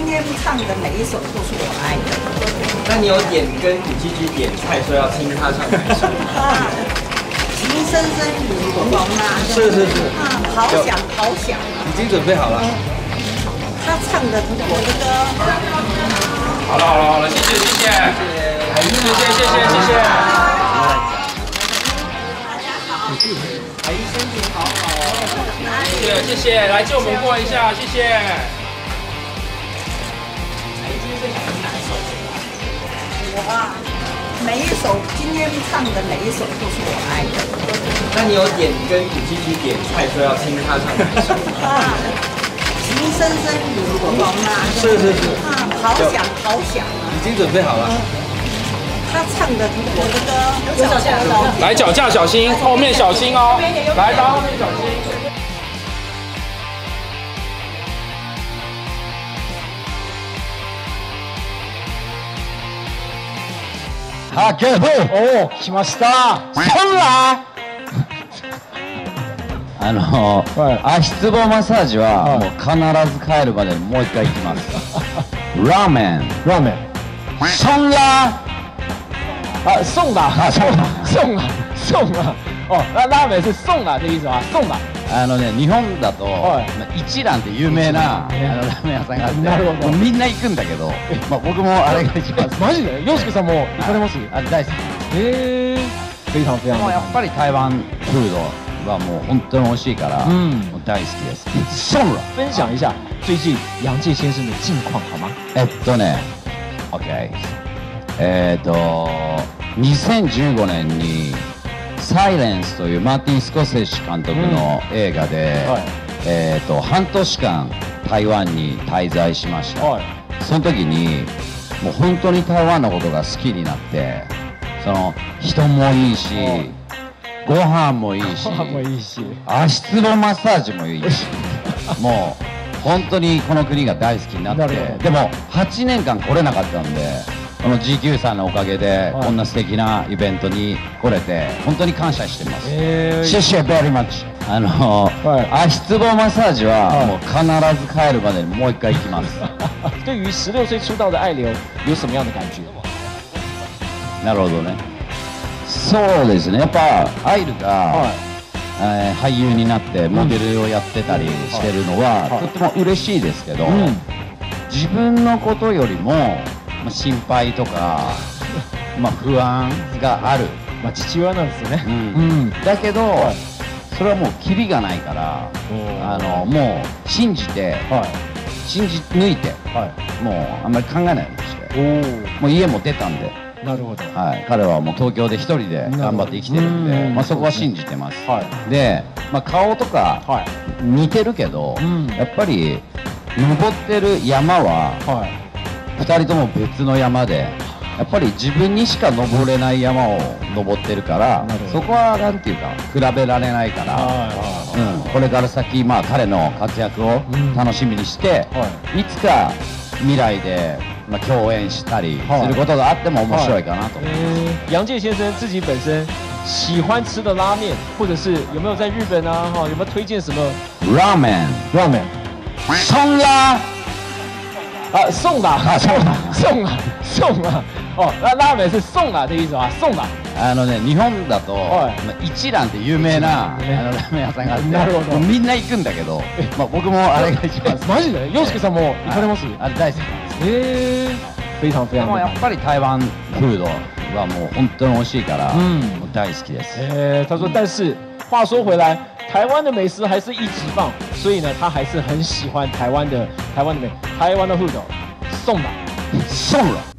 天唱的每一首都是我爱的。 那你有点跟古巨基点菜说要听他唱哪一首？ 啊，情深深雨蒙蒙啊， 是是是， 啊，好想好想。 已经准备好了。 他唱的我的歌。 好了好了好了，谢谢谢谢，谢谢。 阿姨身体好好哦。 谢谢，来借我们过一下，谢谢。 阿姨今天最想听哪一首？ 我啊，每一首今天唱的每一首都是我爱的。 那你有点跟古巨基点菜说要听他唱哪一首？ 啊，情深深雨蒙蒙啊， 是是是， 啊，好想好想啊。 已经准备好了。 他唱的我的歌，有脚架， 来脚架小心，后面小心哦。来到后面小心。 はけどおお来ましたそんな足つぼマッサージはもう必ず帰るまでにもう一回行きますラーメンそんな送的，送了，哦，那拉美是送了的意思啊，送了。 日本だと一蘭って有名なラーメン屋さんがあってもうみんな行くんだけど僕もあれが一番好き。 マジで？洋介さんも行かれます？ 大好き。 非常非常。 やっぱり台湾フードはもう本当に美味しいからもう大好きです。送了。 分享一下最近杨介先生的近况好吗 ？OK。2015年にサイレンスというマーティン・スコセッシ監督の映画で、半年間台湾に滞在しました、その時にもう本当に台湾のことが好きになって、その人もいいし、ご飯もいいし、足つぼマッサージもいいしもう本当にこの国が大好きになって、でも8年間来れなかったんで、この GQ さんのおかげでこんな素敵なイベントに来れて本当に感謝してます。シェシェベリーマッチ。足つぼマッサージはもう必ず帰るまでにもう一回行きます。 对于16岁出道的爱流有什么样的感觉？ なるほどね。そうですね。やっぱアイルが俳優になってモデルをやってたりしてるのはとっても嬉しいですけど、自分のことよりも心配とか、不安がある。 父親なんですよね。 だけど、それはもうキリがないから、もう信じて、信じ抜いて、もうあんまり考えないようにして、もう家も出たんで。 なるほど。 彼はもう東京で一人で頑張って生きてるんで、そこは信じてます。で、顔とか似てるけど、やっぱり登ってる山は、2人とも別の山でやっぱり自分にしか登れない山を登ってるからそこはなんていうか比べられないからこれから先彼の活躍を楽しみにしていつか未来で共演したりすることがあっても面白いかなと思います。 杨介先生自己本身喜欢吃的拉面，或者是有没有在日本啊？有没有推荐什么？ ラーメン。そんな。 送了，送了，哦，那拉美是送了的意思啊，送了。 日本だと一蘭って有名なラーメン屋さんがあってみんな行くんだけど僕もあれが一番好き。 マジで？洋介さんも行かれます？ 大好きなんです。 非常非常。 やっぱり台湾フードはもう本当に美味しいからもう大好きです。 他说，但是话说回来，台湾的美食还是一级棒，所以呢，他还是很喜欢台湾的美，台湾的 food，送了。